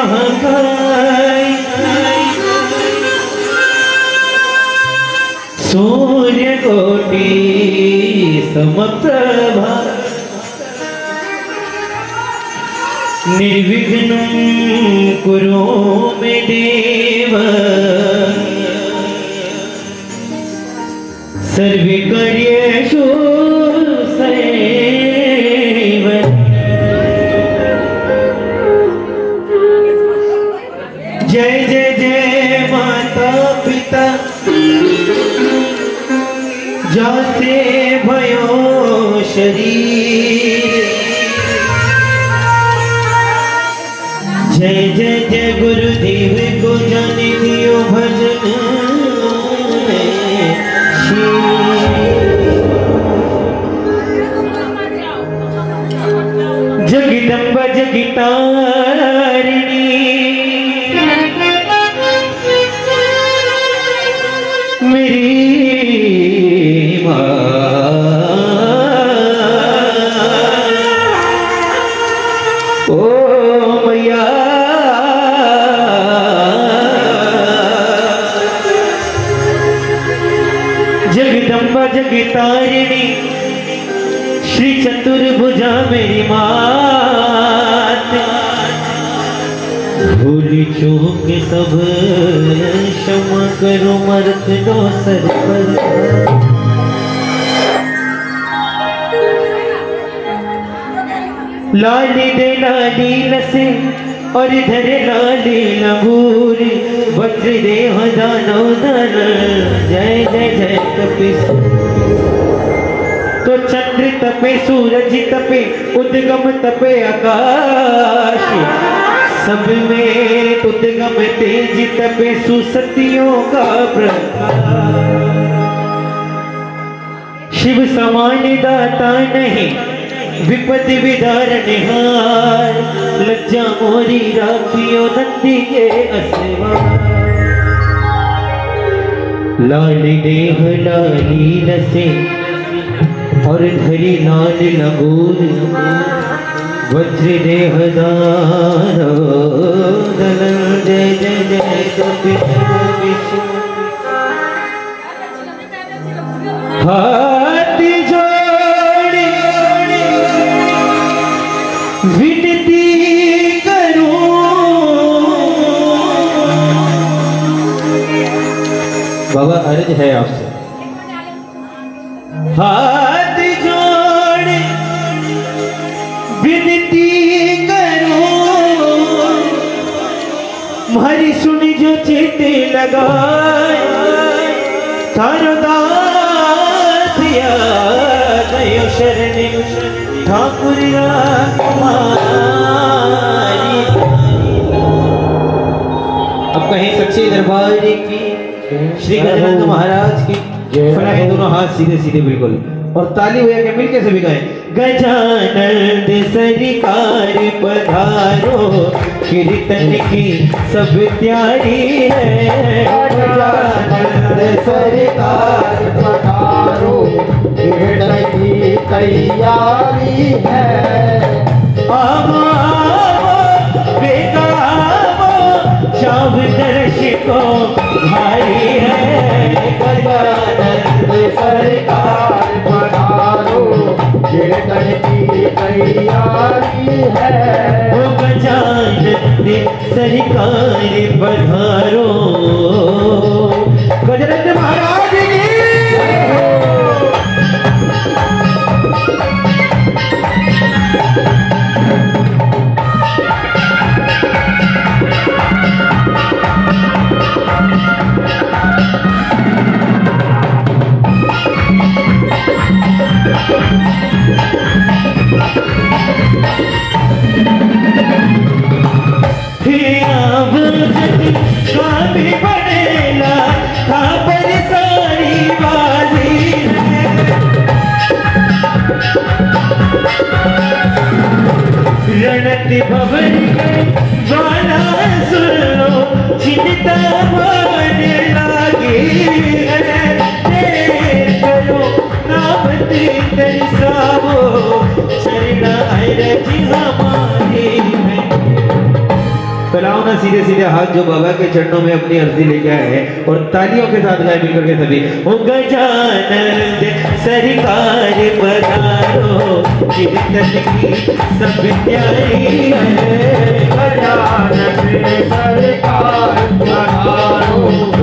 महाकाय सूर्य कोटि समप्रभा निर्विघ्नं कुरु मे देव सर्वकार्येषु जय जय जय माता पिता जाते भयो शरीर जय जय जय गुरुदेव को जाने दियो भजन जगदम्बा जगतारिणी मेरी माँ ओ मैया जगदम्बा जगतारिणी श्री चतुर्भुजा मेरी मात भूल चूक सब क्षमा करो मर्द दो सर पर लाली दे लाली लसे और इधर लाली लंगूर वज्र दे दानो दर जय जय जय कपिस तो चंद्र तपे सूरज तपे उद्गम तपे आकाश सब में उद्गम तेज तपे सुसतियों का प्रकाश शिव समान दाता नहीं विपत्ति विदारणहार लज्जा मोरी राखियो नंदी के असवा लाली देह लाली लसे और धरी लाल लगूर वज्र देह दारो दलन जय जय जय कपिश हाथ जोड़ी विनती करूं बाबा अर्ज है आपसे हाथ जोड़ विनती करूं हमारी सुनी जो चेते लगाए थारो दास गयो शरण ठाकुर अब कहीं सच्चे दरबार की श्री गजानंद महाराज की फलाए दोनों हाथ सीधे सीधे बिल्कुल और ताली हुआ के मिलके सभी गाए गजानंद सरकार पधारो कीर्तन की सब तैयारी है गजानंद सरकार पधारो कीर्तन की तैयारी है आवो जाव दर्शकों भाई है गजानंद सरकार पधारो कीर्तन की तैयारी है वो गजानंद सरकार पधारो गजानंद महाराज की रणति भवन वाला सुनो चिंता होने लगी करो नाम तरसावो शरण अरज हमारी बुलाओ ना सीधे सीधे हाथ जो बाबा के चरणों में अपनी अर्जी लेके आए हैं और तालियों के साथ गाए मिलकर के सभी। ओ गजानन सरकार पधारो कीर्तन की सब प्यारी है। गजानन सरकार पधारो।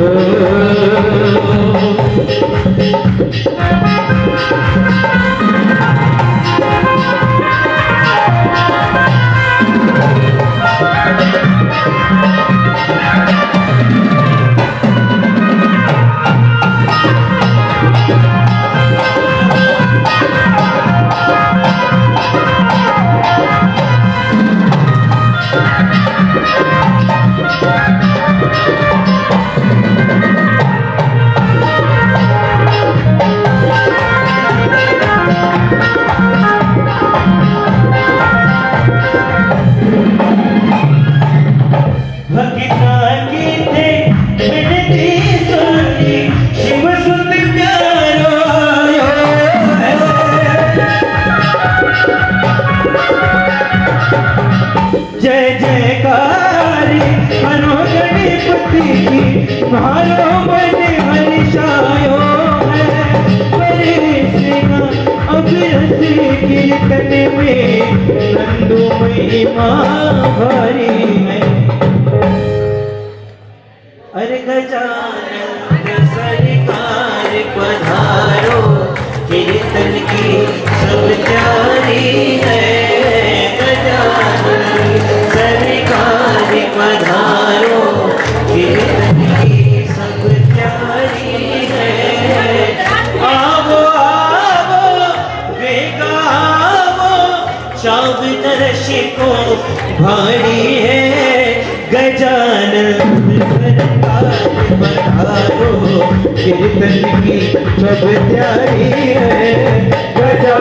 कीर्तन में नंदू महिमा भरी है। अरे गजानन सरकार पधारो कीर्तन की सब प्यारी है। गजानन सरकार पधारो कीर्तन की सब प्यारी है। आवो आवो बेगा शाम नरश को भारी है। गजानन सरकार पधारो कीर्तन की सब प्यारी है। गजानन